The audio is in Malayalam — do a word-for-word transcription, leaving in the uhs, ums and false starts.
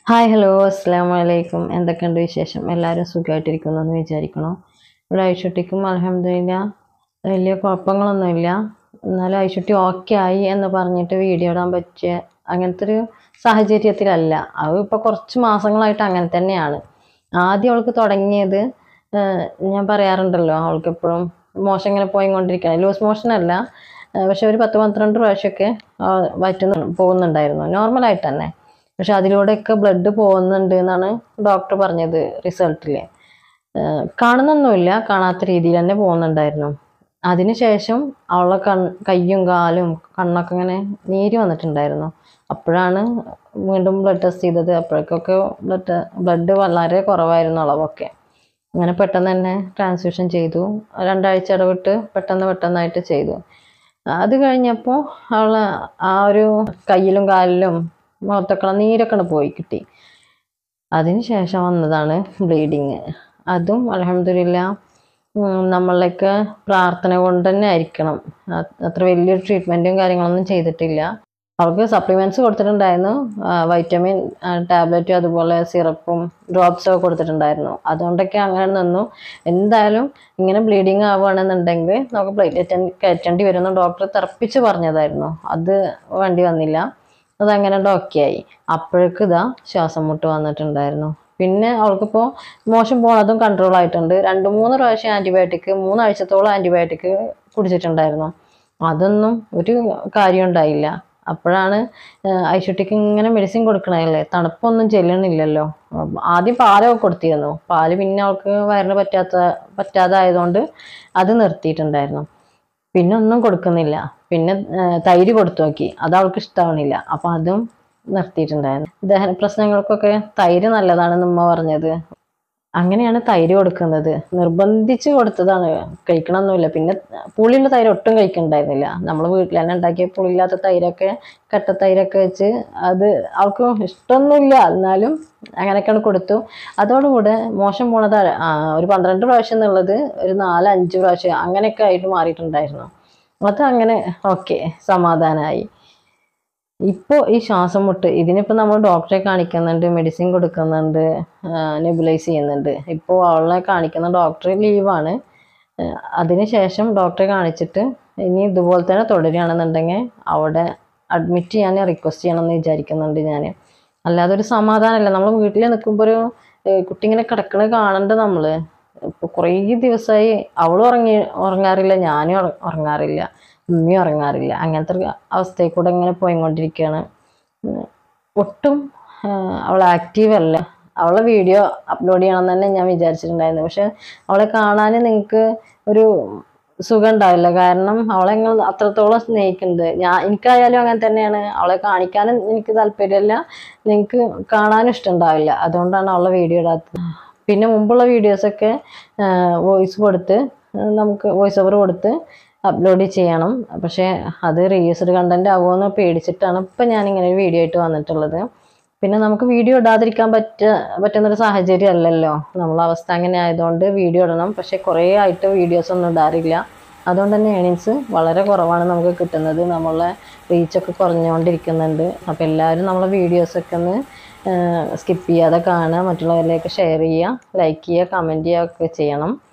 ഹായ് ഹലോ അസ്സലാമു അലൈക്കും. എന്തൊക്കെയുണ്ട് വിശേഷം? എല്ലാവരും സുഖമായിട്ടിരിക്കുന്നു എന്ന് വിചാരിക്കണം. ഇവിടെ ഐഷുട്ടിക്കും അൽഹംദുലില്ലാ വലിയ കുഴപ്പങ്ങളൊന്നുമില്ല. എന്നാലും ഐഷുട്ടി ഓക്കെ ആയി എന്ന് പറഞ്ഞിട്ട് വീഡിയോ ഇടാൻ പറ്റിയ അങ്ങനത്തെ ഒരു സാഹചര്യത്തിലല്ല. അത് ഇപ്പോൾ കുറച്ച് മാസങ്ങളായിട്ട് അങ്ങനെ തന്നെയാണ്. ആദ്യം അവൾക്ക് തുടങ്ങിയത് ഞാൻ പറയാറുണ്ടല്ലോ, അവൾക്ക് എപ്പോഴും മോശം ഇങ്ങനെ പോയിക്കൊണ്ടിരിക്കുകയാണ്. ലൂസ് മോഷൻ അല്ല, പക്ഷെ ഒരു പത്ത് പന്ത്രണ്ട് പ്രാവശ്യമൊക്കെ വയറ്റുന്ന പോകുന്നുണ്ടായിരുന്നു നോർമലായിട്ട് തന്നെ. പക്ഷെ അതിലൂടെയൊക്കെ ബ്ലഡ് പോകുന്നുണ്ട് എന്നാണ് ഡോക്ടർ പറഞ്ഞത്. റിസൾട്ടിൽ കാണുന്നൊന്നുമില്ല, കാണാത്ത രീതിയിൽ തന്നെ പോകുന്നുണ്ടായിരുന്നു. അതിനുശേഷം അവളെ കൺ കയ്യും കാലും കണ്ണൊക്കെ ഇങ്ങനെ നീര് വന്നിട്ടുണ്ടായിരുന്നു. അപ്പോഴാണ് വീണ്ടും ബ്ലഡ് ടെസ്റ്റ് ചെയ്തത്. അപ്പോഴേക്കൊക്കെ ബ്ലഡ് ബ്ലഡ് വളരെ കുറവായിരുന്നു, അളവൊക്കെ. അങ്ങനെ പെട്ടെന്ന് തന്നെ ട്രാൻസ്ഫ്യൂഷൻ ചെയ്തു. രണ്ടാഴ്ച ഇടവിട്ട് പെട്ടെന്ന് പെട്ടെന്നായിട്ട് ചെയ്തു. അത് കഴിഞ്ഞപ്പോൾ അവൾ ആ ഒരു കയ്യിലും കാലിലും മുഖത്തൊക്കെ നീരൊക്കെ പോയി കിട്ടി. അതിന് ശേഷം വന്നതാണ് ബ്ലീഡിങ്. അതും അൽഹംദുലില്ലാ നമ്മളൊക്കെ പ്രാർത്ഥന കൊണ്ട് തന്നെ ആയിരിക്കണം. അത്ര വലിയൊരു ട്രീറ്റ്മെൻറ്റും കാര്യങ്ങളൊന്നും ചെയ്തിട്ടില്ല. അവൾക്ക് സപ്ലിമെൻറ്റ്സ് കൊടുത്തിട്ടുണ്ടായിരുന്നു, വൈറ്റമിൻ ടാബ്ലറ്റും അതുപോലെ സിറപ്പും ഡ്രോപ്സും ഒക്കെ കൊടുത്തിട്ടുണ്ടായിരുന്നു. അതുകൊണ്ടൊക്കെ അങ്ങനെ നിന്നു. എന്തായാലും ഇങ്ങനെ ബ്ലീഡിങ് ആവുകയാണെന്നുണ്ടെങ്കിൽ നമുക്ക് പ്ലേറ്റ്ലെറ്റ് കയറ്റേണ്ടി വരുമെന്ന് ഡോക്ടർ തറപ്പിച്ച് പറഞ്ഞതായിരുന്നു. അത് വേണ്ടി വന്നില്ല, അതങ്ങനെ ഓക്കെ ആയി. അപ്പോഴേക്ക് ഇതാ ശ്വാസം മുട്ട് വന്നിട്ടുണ്ടായിരുന്നു. പിന്നെ അവൾക്കിപ്പോൾ മോശം പോണതും കൺട്രോൾ ആയിട്ടുണ്ട്. രണ്ട് മൂന്ന് പ്രാവശ്യം ആൻറ്റിബയോട്ടിക് മൂന്നാഴ്ചത്തോളം ആൻറ്റിബയോട്ടിക് കുടിച്ചിട്ടുണ്ടായിരുന്നു. അതൊന്നും ഒരു കാര്യം ഉണ്ടായില്ല. അപ്പോഴാണ് ഐഷുട്ടിക്ക് ഇങ്ങനെ മെഡിസിൻ കൊടുക്കണതല്ലേ, തണുപ്പൊന്നും ചെല്ലണില്ലല്ലോ. ആദ്യം പാലൊക്കെ കൊടുത്തിരുന്നു. പാല് പിന്നെ അവൾക്ക് വയറിന് പറ്റാത്ത പറ്റാതായതുകൊണ്ട് അത് നിർത്തിയിട്ടുണ്ടായിരുന്നു. പിന്നെ ഒന്നും കൊടുക്കുന്നില്ല. പിന്നെ തൈര് കൊടുത്തു നോക്കി, അത് അവൾക്ക് ഇഷ്ടമാവണില്ല. അപ്പം അതും നിർത്തിയിട്ടുണ്ടായിരുന്നു. ദഹന പ്രശ്നങ്ങൾക്കൊക്കെ തൈര് നല്ലതാണെന്ന് ഉമ്മ പറഞ്ഞത്. അങ്ങനെയാണ് തൈര് കൊടുക്കുന്നത്. നിർബന്ധിച്ച് കൊടുത്തതാണ്, കഴിക്കണമെന്നില്ല. പിന്നെ പുളിയുള്ള തൈര് ഒട്ടും കഴിക്കണ്ടായിരുന്നില്ല. നമ്മൾ വീട്ടിൽ തന്നെ ഉണ്ടാക്കിയ പുളിയില്ലാത്ത തൈരൊക്കെ കട്ട തൈരൊക്കെ വെച്ച് അത് അവൾക്ക് ഇഷ്ടമൊന്നുമില്ല, എന്നാലും അങ്ങനെയൊക്കെയാണ് കൊടുത്തു. അതോടുകൂടെ മോശം പോണത് ഒരു പന്ത്രണ്ട് പ്രാവശ്യം എന്നുള്ളത് ഒരു നാല് അഞ്ച് പ്രാവശ്യം അങ്ങനെയൊക്കെ ആയിട്ട് മാറിയിട്ടുണ്ടായിരുന്നു. അത് അങ്ങനെ ഓക്കെ, സമാധാനമായി. ഇപ്പോൾ ഈ ശ്വാസം മുട്ട് ഇതിനിപ്പോൾ നമ്മൾ ഡോക്ടറെ കാണിക്കുന്നുണ്ട്, മെഡിസിൻ കൊടുക്കുന്നുണ്ട്, നെബുലൈസ് ചെയ്യുന്നുണ്ട്. ഇപ്പോൾ അവളെ കാണിക്കുന്ന ഡോക്ടർ ലീവാണ്. അതിനുശേഷം ഡോക്ടറെ കാണിച്ചിട്ട് ഇനി ഇതുപോലെ തന്നെ തുടരുകയാണെന്നുണ്ടെങ്കിൽ അവിടെ അഡ്മിറ്റ് ചെയ്യാൻ റിക്വസ്റ്റ് ചെയ്യണമെന്ന് വിചാരിക്കുന്നുണ്ട് ഞാൻ. അല്ലാതെ ഒരു സമാധാനമല്ല. നമ്മൾ വീട്ടിൽ നിൽക്കുമ്പോൾ ഒരു കുട്ടി ഇങ്ങനെ കിടക്കണത് കാണണ്ട. നമ്മൾ ഇപ്പോൾ കുറേ ദിവസമായി അവൾ ഉറങ്ങി ഉറങ്ങാറില്ല, ഞാനും ഉറങ്ങാറില്ല, ഉമ്മയും ഉറങ്ങാറില്ല. അങ്ങനത്തെ ഒരു അവസ്ഥയിൽ കൂടെ ഇങ്ങനെ പോയിക്കൊണ്ടിരിക്കുകയാണ്. ഒട്ടും അവൾ ആക്റ്റീവ് അല്ല. അവളെ വീഡിയോ അപ്ലോഡ് ചെയ്യണമെന്ന് തന്നെ ഞാൻ വിചാരിച്ചിട്ടുണ്ടായിരുന്നു. പക്ഷെ അവളെ കാണാൻ നിങ്ങൾക്ക് ഒരു സുഖം ഉണ്ടാവില്ല. കാരണം അവളെ നിങ്ങൾ അത്രത്തോളം സ്നേഹിക്കുന്നുണ്ട്. ഞാൻ എനിക്കായാലും അങ്ങനെ തന്നെയാണ്. അവളെ കാണിക്കാനും എനിക്ക് താല്പര്യമില്ല, നിങ്ങൾക്ക് കാണാനും ഇഷ്ടമുണ്ടാവില്ല. അതുകൊണ്ടാണ് അവളെ വീഡിയോ ഇടാത്തത്. പിന്നെ മുമ്പുള്ള വീഡിയോസൊക്കെ വോയിസ് കൊടുത്ത് നമുക്ക് വോയിസ് ഓവർ കൊടുത്ത് അപ്ലോഡ് ചെയ്യണം. പക്ഷേ അത് റീയൂസ്ഡ് കണ്ടൻറ് ആകുമെന്ന് പേടിച്ചിട്ടാണ് ഇപ്പം ഞാനിങ്ങനെ ഒരു വീഡിയോ ആയിട്ട് വന്നിട്ടുള്ളത്. പിന്നെ നമുക്ക് വീഡിയോ ഇടാതിരിക്കാൻ പറ്റ പറ്റുന്നൊരു സാഹചര്യം അല്ലല്ലോ. നമ്മളെ അവസ്ഥ അങ്ങനെ ആയതുകൊണ്ട് വീഡിയോ ഇടണം. പക്ഷേ കുറേ ആയിട്ട് വീഡിയോസ് ഒന്നും ഇടാറില്ല. അതുകൊണ്ട് തന്നെ ഏണിങ്സ് വളരെ കുറവാണ് നമുക്ക് കിട്ടുന്നത്. നമ്മളെ റീച്ചൊക്കെ കുറഞ്ഞുകൊണ്ടിരിക്കുന്നുണ്ട്. അപ്പോൾ എല്ലാവരും നമ്മളെ വീഡിയോസൊക്കെ ഒന്ന് സ്കിപ്പ് ചെയ്യാതെ കാണുക, മറ്റുള്ളവരിലേക്ക് ഷെയർ ചെയ്യുക, ലൈക്ക് ചെയ്യുക, കമൻറ്റ് ചെയ്യുക ഒക്കെ ചെയ്യണം.